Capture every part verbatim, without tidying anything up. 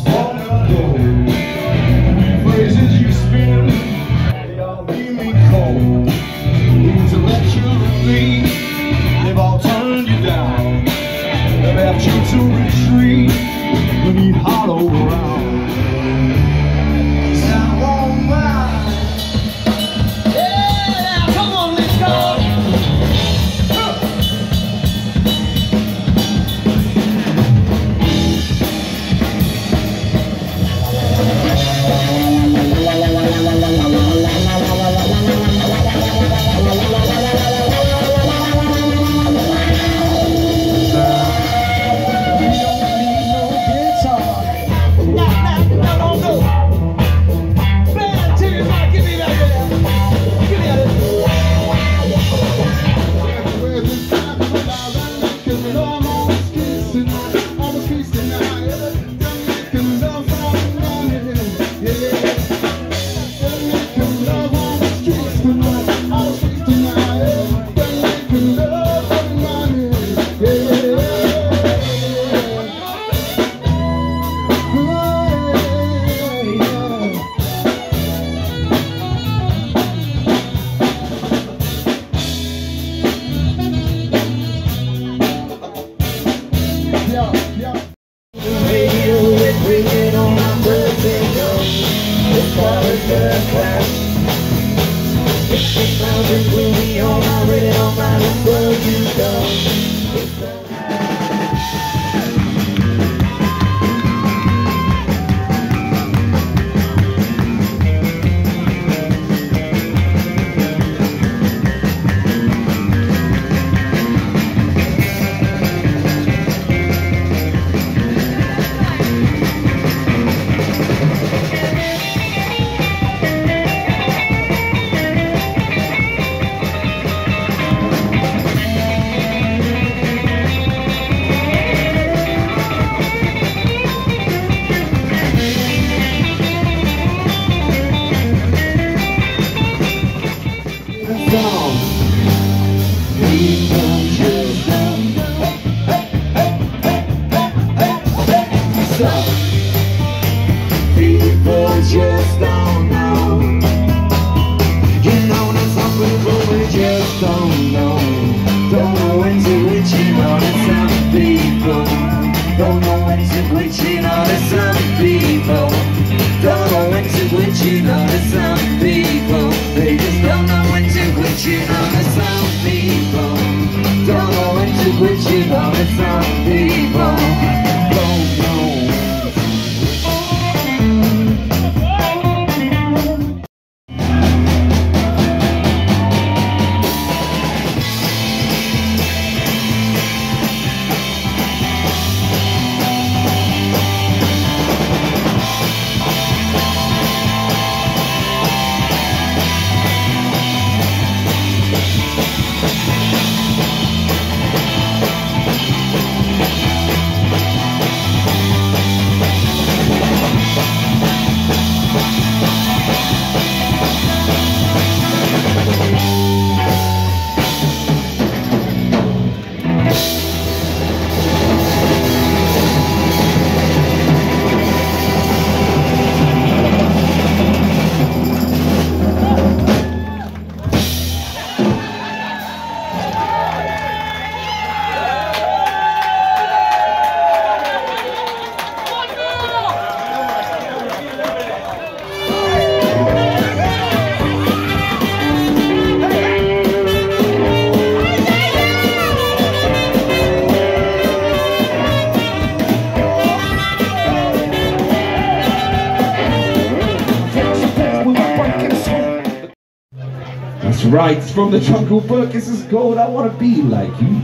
Right, it's from the Jungle Book. This is called I Want to Be Like You.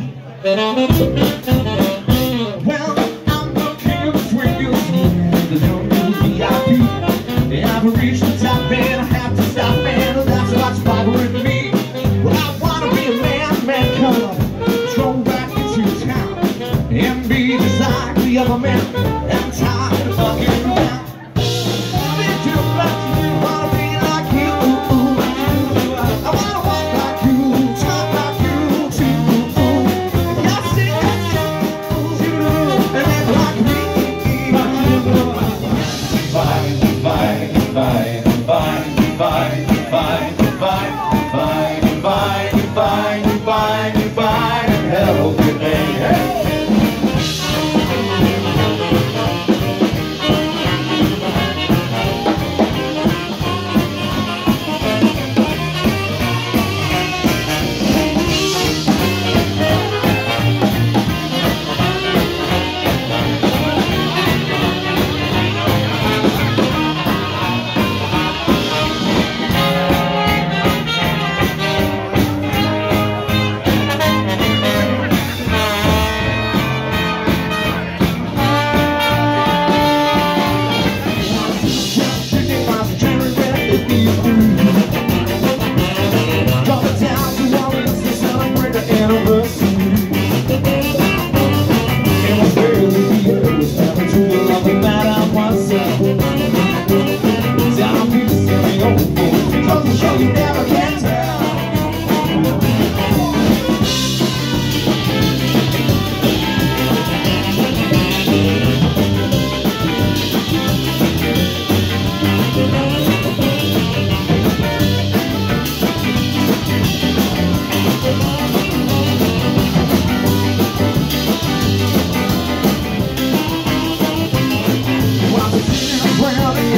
Well, I'm the king of the swingers, the jungle V I P. I've reached the top and I have to stop, man. That's what's bothering me. Well, I want to be a man, man, come stroll back into town and be just like the other men. I'm tired of fucking around.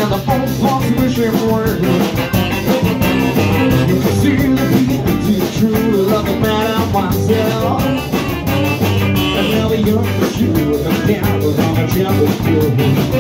the whole false wishing word. You can see the people to true love the man out myself. And now the young for you, the candles on the jungle floor.